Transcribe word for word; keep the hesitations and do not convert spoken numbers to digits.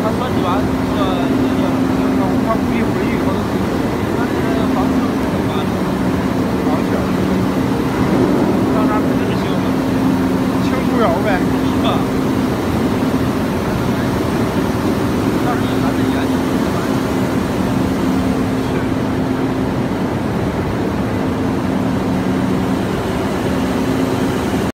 他说你吧，这个这个， 我他不一会儿以后。